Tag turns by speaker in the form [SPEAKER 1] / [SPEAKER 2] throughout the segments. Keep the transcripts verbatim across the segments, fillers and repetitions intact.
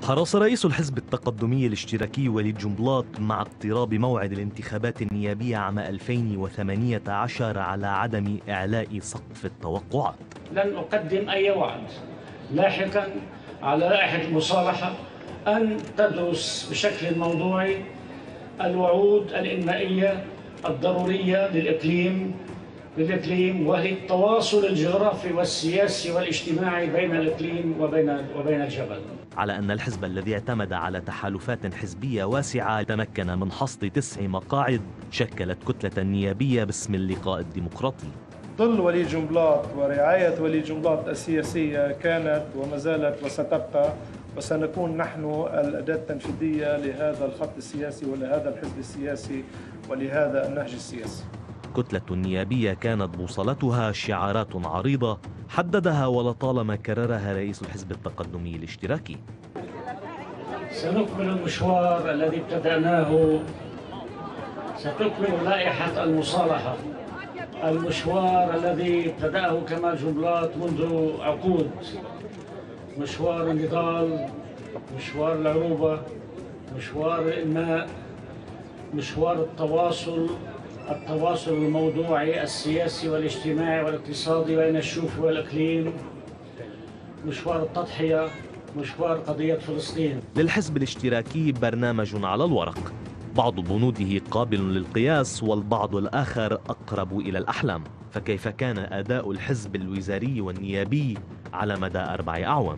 [SPEAKER 1] حرص رئيس الحزب التقدمي الاشتراكي وليد جنبلاط مع اقتراب موعد الانتخابات النيابية عام ألفين وثمانية عشر على عدم إعلاء سقف التوقعات.
[SPEAKER 2] لن أقدم أي وعد. لاحقا على لائحة المصالحة أن تدرس بشكل موضوعي الوعود الإنمائية الضرورية للإقليم للإقليم وهي التواصل الجغرافي والسياسي والاجتماعي بين الإقليم وبين وبين الجبل.
[SPEAKER 1] على أن الحزب الذي اعتمد على تحالفات حزبية واسعة تمكن من حصد تسع مقاعد شكلت كتلة نيابية باسم اللقاء الديمقراطي.
[SPEAKER 3] ظل وليد جنبلاط ورعاية وليد جنبلاط السياسية كانت وما زالت وستبقى، وسنكون نحن الأداة التنفيذية لهذا الخط السياسي ولهذا الحزب السياسي ولهذا النهج السياسي.
[SPEAKER 1] كتلة النيابية كانت بوصلتها شعارات عريضة حددها ولطالما كررها رئيس الحزب التقدمي الاشتراكي.
[SPEAKER 2] سنكمل المشوار الذي ابتدأناه، ستكمل لائحة المصالحة المشوار الذي ابتدأه كمال جنبلاط منذ عقود، مشوار النضال، مشوار العروبة، مشوار الإنماء، مشوار التواصل التواصل الموضوعي السياسي والاجتماعي والاقتصادي بين الشوف والإقليم، مشوار التضحية، مشوار قضية فلسطين.
[SPEAKER 1] للحزب الاشتراكي برنامج على الورق، بعض بنوده قابل للقياس والبعض الآخر أقرب إلى الأحلام. فكيف كان أداء الحزب الوزاري والنيابي على مدى أربع أعوام؟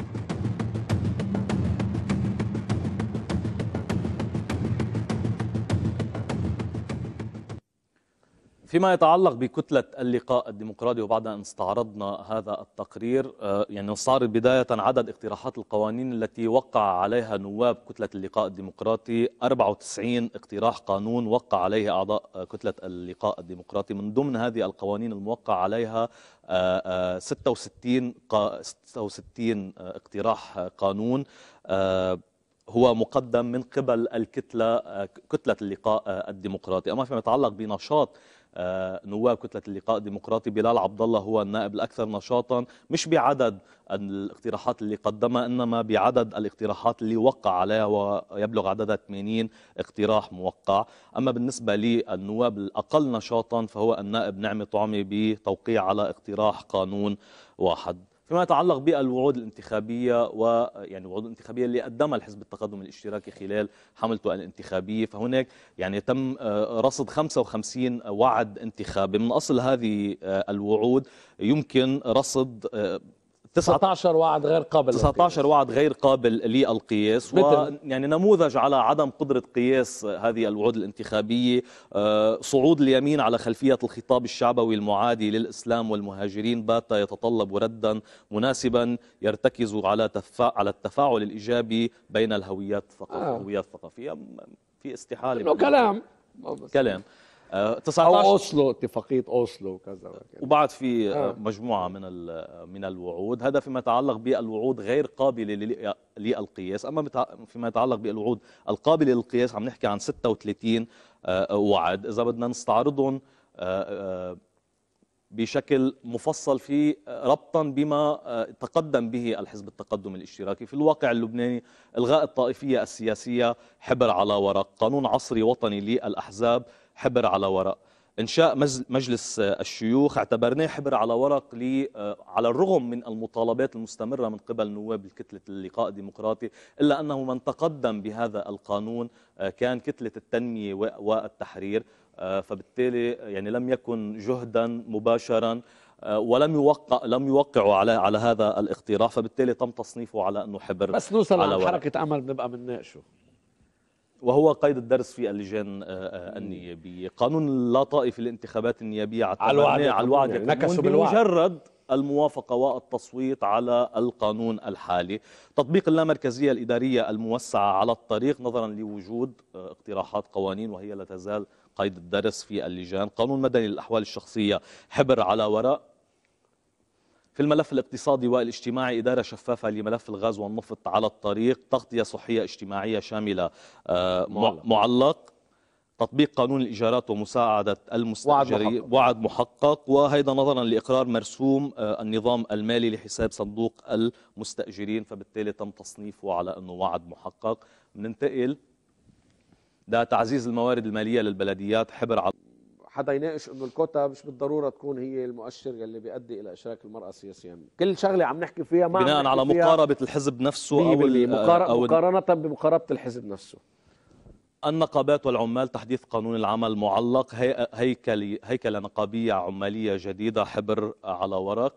[SPEAKER 4] فيما يتعلق بكتلة اللقاء الديمقراطي، وبعد أن استعرضنا هذا التقرير يعني نستعرض بداية عدد اقتراحات القوانين التي وقع عليها نواب كتلة اللقاء الديمقراطي. أربعة وتسعين اقتراح قانون وقع عليه أعضاء كتلة اللقاء الديمقراطي. من ضمن هذه القوانين الموقع عليها ستة وستين اقتراح قانون هو مقدم من قبل الكتلة كتلة اللقاء الديمقراطي. أما فيما يتعلق بنشاط نواب كتلة اللقاء الديمقراطي، بلال عبد الله هو النائب الأكثر نشاطا، مش بعدد الاقتراحات اللي قدمها إنما بعدد الاقتراحات اللي وقع عليها ويبلغ عددها ثمانين اقتراح موقع. أما بالنسبة للنواب الأقل نشاطا فهو النائب نعمة طعمي بتوقيع على اقتراح قانون واحد. فيما يتعلق بالوعود الانتخابية ويعني الوعود الانتخابية اللي قدمها الحزب التقدم الاشتراكي خلال حملته الانتخابية، فهناك يعني تم رصد خمسة وخمسين وعد انتخابي. من أصل هذه الوعود يمكن رصد
[SPEAKER 5] تسعة عشر وعد غير قابل
[SPEAKER 4] تسعة عشر وعد غير قابل للقياس، ويعني نموذج على عدم قدرة قياس هذه الوعود الانتخابية. صعود اليمين على خلفية الخطاب الشعبوي المعادي للإسلام والمهاجرين بات يتطلب ردا مناسبا يرتكز على على التفاعل الإيجابي بين الهويات الهويات الثقافية. في استحالة
[SPEAKER 5] كلام
[SPEAKER 4] كلام
[SPEAKER 5] تسعة عشر أو أوسلو، اتفاقية أوسلو وكذا،
[SPEAKER 4] وبعد في آه. مجموعة من من الوعود. هذا فيما يتعلق بالوعود غير قابلة للقياس. أما فيما يتعلق بالوعود القابلة للقياس عم نحكي عن ستة وثلاثين وعد. إذا بدنا نستعرضهم بشكل مفصل في ربطا بما تقدم به الحزب التقدم الاشتراكي. في الواقع اللبناني إلغاء الطائفية السياسية حبر على ورق، قانون عصري وطني للأحزاب حبر على ورق، إنشاء مجلس الشيوخ اعتبرناه حبر على ورق لي على الرغم من المطالبات المستمرة من قبل نواب الكتلة اللقاء الديمقراطي، إلا أنه من تقدم بهذا القانون كان كتلة التنمية والتحرير، فبالتالي يعني لم يكن جهدا مباشرا ولم يوقع لم يوقعوا على على هذا الاقتراح، فبالتالي تم تصنيفه على أنه حبر.
[SPEAKER 5] بس نوصل على حركة أمل بنبقى بنناقشه،
[SPEAKER 4] وهو قيد الدرس في اللجان النيابية. قانون اللا طائفي للانتخابات النيابية
[SPEAKER 5] على الوعد
[SPEAKER 4] على الوعد
[SPEAKER 5] نكسوا
[SPEAKER 4] بمجرد الموافقة والتصويت على القانون الحالي. تطبيق اللامركزية الإدارية الموسعة على الطريق نظرا لوجود اقتراحات قوانين وهي لا تزال قيد الدرس في اللجان. قانون مدني للأحوال الشخصية حبر على ورق. في الملف الاقتصادي والاجتماعي إدارة شفافة لملف الغاز والنفط على الطريق. تغطية صحية اجتماعية شاملة معلق. تطبيق قانون الإيجارات ومساعدة المستأجرين،
[SPEAKER 5] وعد,
[SPEAKER 4] وعد محقق، وهيدا نظرا لإقرار مرسوم النظام المالي لحساب صندوق المستأجرين، فبالتالي تم تصنيفه على أنه وعد محقق. بننتقل لتعزيز الموارد المالية للبلديات. حبر على
[SPEAKER 5] حدا يناقش انه الكوتا مش بالضروره تكون هي المؤشر يلي بيؤدي الى اشراك المراه سياسيا. كل شغله عم نحكي فيها ما
[SPEAKER 4] بناء على مقاربه الحزب نفسه او
[SPEAKER 5] مقارنه أو مقارنه بمقاربه الحزب نفسه.
[SPEAKER 4] النقابات والعمال، تحديث قانون العمل معلق، هي هيكل هيكله نقابيه عماليه جديده. حبر على ورق.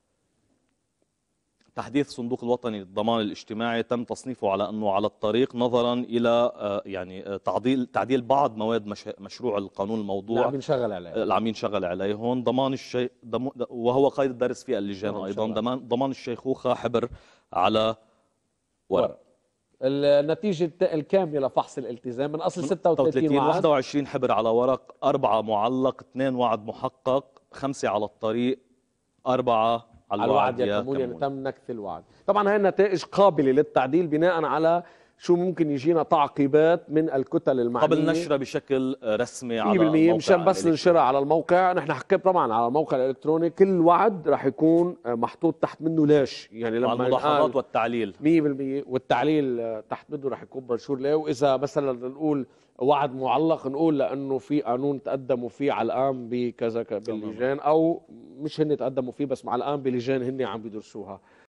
[SPEAKER 4] تحديث صندوق الوطني للضمان الاجتماعي تم تصنيفه على انه على الطريق نظرا الى يعني تعديل تعديل بعض مواد مشروع القانون الموضوع
[SPEAKER 5] اللي عم ينشغل عليه
[SPEAKER 4] اللي عم ينشغل عليه هون. ضمان الشي وهو قيد الدرس في اللجان ايضا. ضمان ضمان الشيخوخه. حبر على ورق.
[SPEAKER 5] النتيجة الكاملة لفحص الالتزام من أصل ستة وثلاثين وعد،
[SPEAKER 4] واحد وعشرين حبر على ورق، أربعة معلق، اثنين وعد محقق، خمسة على الطريق، أربعة على الوعد
[SPEAKER 5] يا كمون، يعني تم نكث الوعد. طبعا هاي النتائج قابلة للتعديل بناء على شو ممكن يجينا تعقيبات من الكتل المعنية
[SPEAKER 4] قبل نشرها بشكل رسمي على
[SPEAKER 5] الموقع. مية بالمية مشان بس ننشرها على الموقع. نحن حكينا طبعا على الموقع الإلكتروني كل وعد راح يكون محطوط تحت منه ليش، يعني لما
[SPEAKER 4] الملاحظات والتعليل
[SPEAKER 5] مية بالمية والتعليل تحت منه راح يكون منشور ليه. وإذا مثلا نقول وعد معلق نقول لأنه في قانون تقدموا فيه على الآن بكذا باللجان، أو مش هن تقدموا فيه بس مع الآن بلجان هن عم بيدرسوها.